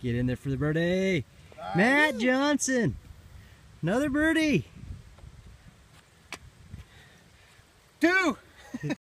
Get in there for the birdie. Matt Johnson. Another birdie. 2.